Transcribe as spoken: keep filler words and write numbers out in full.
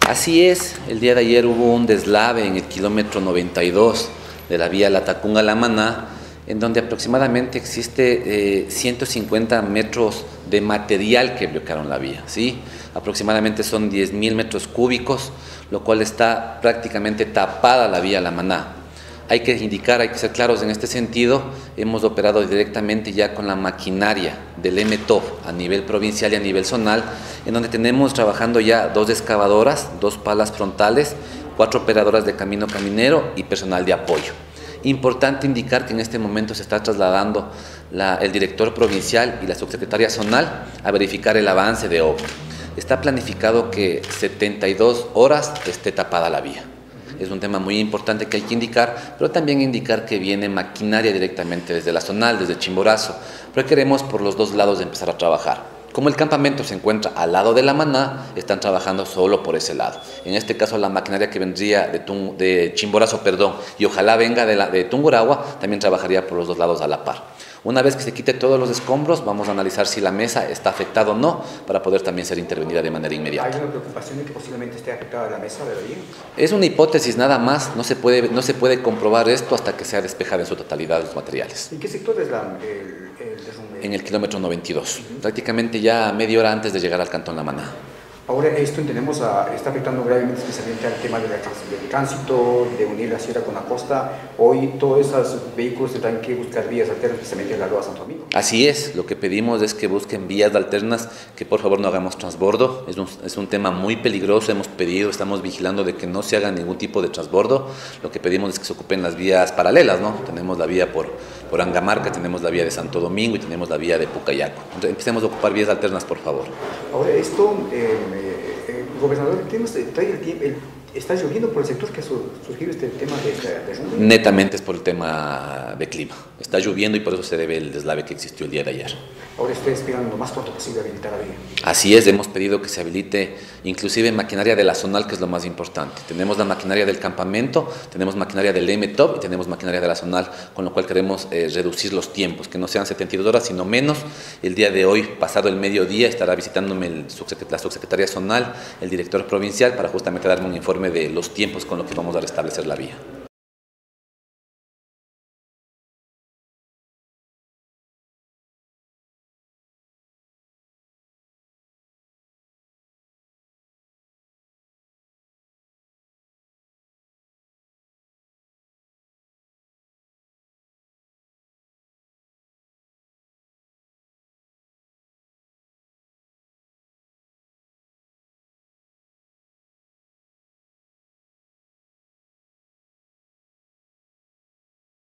Así es, el día de ayer hubo un deslave en el kilómetro noventa y dos de la vía Latacunga-Lamaná, en donde aproximadamente existe eh, ciento cincuenta metros de material que bloquearon la vía, ¿sí? Aproximadamente son diez mil metros cúbicos, lo cual está prácticamente tapada la vía Lamaná. Hay que indicar, hay que ser claros en este sentido, hemos operado directamente ya con la maquinaria del M T O P a nivel provincial y a nivel zonal, en donde tenemos trabajando ya dos excavadoras, dos palas frontales, cuatro operadoras de camino caminero y personal de apoyo. Importante indicar que en este momento se está trasladando la, el director provincial y la subsecretaria zonal a verificar el avance de obra. Está planificado que setenta y dos horas esté tapada la vía. Es un tema muy importante que hay que indicar, pero también indicar que viene maquinaria directamente desde la zonal, desde Chimborazo, pero queremos por los dos lados empezar a trabajar. Como el campamento se encuentra al lado de Lamaná, están trabajando solo por ese lado. En este caso, la maquinaria que vendría de, Tung, de Chimborazo, perdón, y ojalá venga de, la, de Tungurahua, también trabajaría por los dos lados a la par. Una vez que se quite todos los escombros, vamos a analizar si la mesa está afectada o no, para poder también ser intervenida de manera inmediata. ¿Hay una preocupación de que posiblemente esté afectada la mesa de la vía? Es una hipótesis nada más, no se puede, no se puede comprobar esto hasta que sea despejada en su totalidad los materiales. ¿En qué sector es la, el, el derrumbe? En el kilómetro noventa y dos, uh-huh. Prácticamente ya media hora antes de llegar al cantón Lamaná. Ahora esto entendemos a, está afectando gravemente especialmente al tema del tránsito, de unir la sierra con la costa. Hoy todos esos vehículos tendrán que buscar vías alternas, especialmente en la Loa Santo Domingo. Así es, lo que pedimos es que busquen vías alternas, que por favor no hagamos transbordo. Es un, es un tema muy peligroso, hemos pedido, estamos vigilando de que no se haga ningún tipo de transbordo. Lo que pedimos es que se ocupen las vías paralelas, ¿no? Tenemos la vía por, por Angamarca, tenemos la vía de Santo Domingo y tenemos la vía de Pucayaco. Entonces, empecemos a ocupar vías alternas, por favor. Ahora esto... Eh, Eh, gobernador, trae el tiempo, el, ¿está lloviendo por el sector que ha surgido este tema de derrumbe? Netamente es por el tema de clima. Está lloviendo y por eso se debe el deslave que existió el día de ayer. Ahora ustedes esperan lo más pronto posible habilitar la vía. Así es, hemos pedido que se habilite inclusive maquinaria de la zonal, que es lo más importante. Tenemos la maquinaria del campamento, tenemos maquinaria del M T O P y tenemos maquinaria de la zonal, con lo cual queremos eh, reducir los tiempos, que no sean setenta y dos horas, sino menos. El día de hoy, pasado el mediodía, estará visitándome el subsecret- la subsecretaria zonal, el director provincial, para justamente darme un informe de los tiempos con los que vamos a restablecer la vía.